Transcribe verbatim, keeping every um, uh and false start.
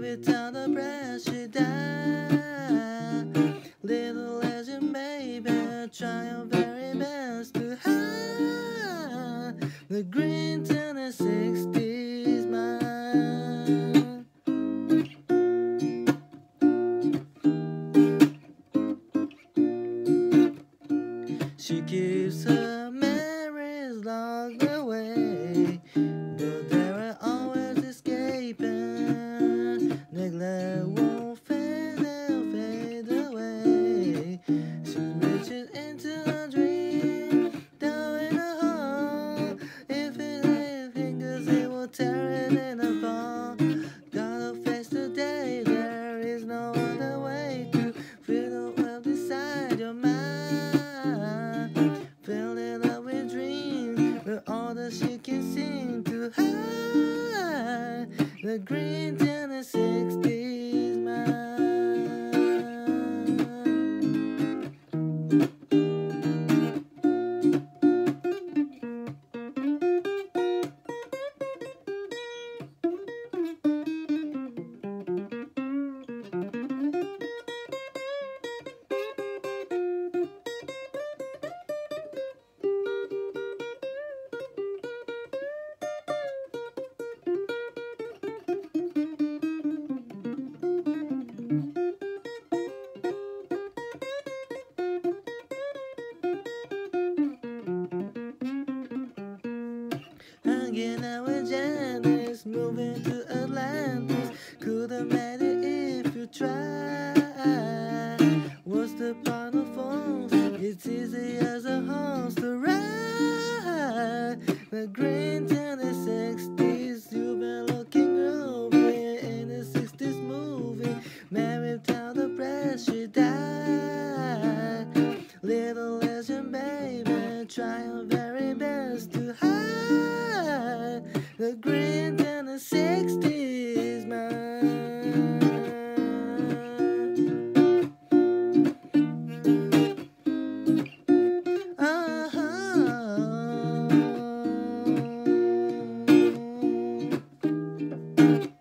without a breath she died. Little legend baby, try your very best to hide the green-tinted sixties mind. She keeps her memories locked away, but they are always escaping. Neglect won't fade, they'll fade away. She reaches into a dream, down in a hole. If it ain't fingers, it will tear it in apart. Gotta face the day, there is no other way to feel the world inside your mind. Fill it up with dreams, with all that she can seem to hide. The green-tinted sixties mind. Hanging out with Janice, moving to Atlantis. Couldn't made it if you tried. What's the point of phones? It's easy as a horse to ride. The green-tinted sixties, you've been looking groovy in the sixties movie. Married without a breath, she died. Little legend baby, try your very best to hide the green-tinted sixties mind. Uh-huh.